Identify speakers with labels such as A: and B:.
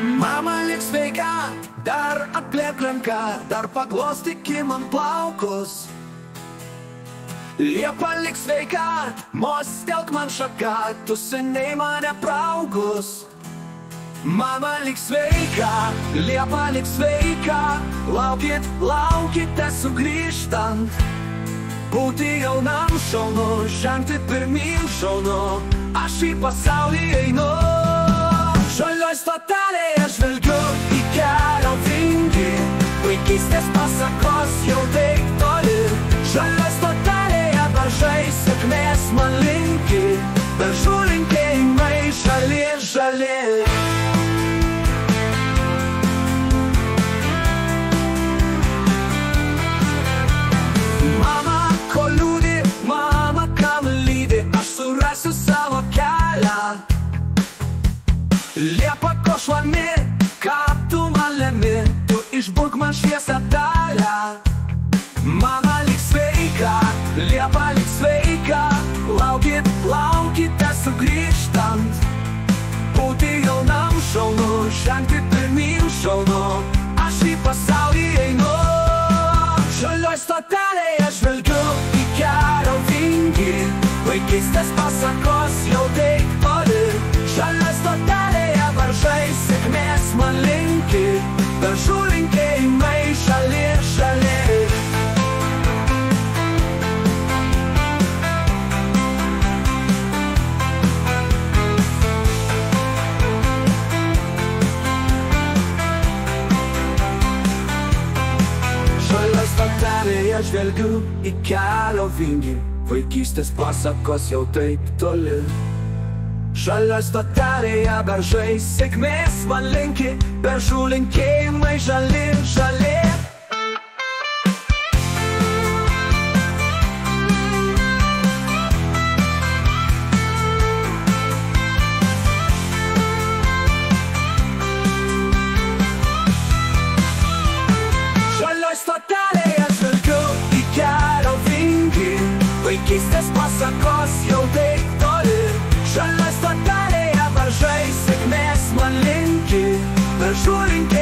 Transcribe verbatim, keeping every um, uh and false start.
A: Mama, lik sveika, dar atplėk ranką, dar paglostyk man plaukus. Liepa, lik sveika, mostelk man šaką, tu seniai mane praugus. Mama, lik sveika, Liepa, lik sveika, laukit, laukite sugrįžtant. Būti jaunam šaunu, žengti pirmyn šaunu, aš į pasaulį einu. Žalioj stotelėje žvelgiu į kelio vingį, vaikystės pasakos jau taip toli. Žalioj stotelėje beržai sėkmės man linki, beržų linkėjimai žali, žali. Mama, ko liūdi, mama, kam lydi, aš surasiu savo kelią. Liepa, ko švami, ką tu man lemi, tu išburk man šviesą dalę. Mama, lik sveika, Liepa, lik sveika, laukit, laukite sugrįžtant. Būti jaunam šaunu, žengti pirmyn šaunu, aš į pasaulį einu. Žalioj stotelėje žvelgiu į kelio vingį, vaikystės pasakos jau taip toli. Žalioj stotelėje beržai sėkmės man linki, beržų linkėjimai žali, žali. Žalioj stotelėje žvelgiu į kelio vingį, vaikystės pasakos jau taip toli. Žalioj stotelėje beržai sėkmės man linki, beržų linkėjimai žali, žali. Žalioj stotelėje žvelgiu į kelio vingį, vaikystės pasakos jau taip toli. Žalioj stotelėje beržai sėkmės man linki, beržų linkėjimai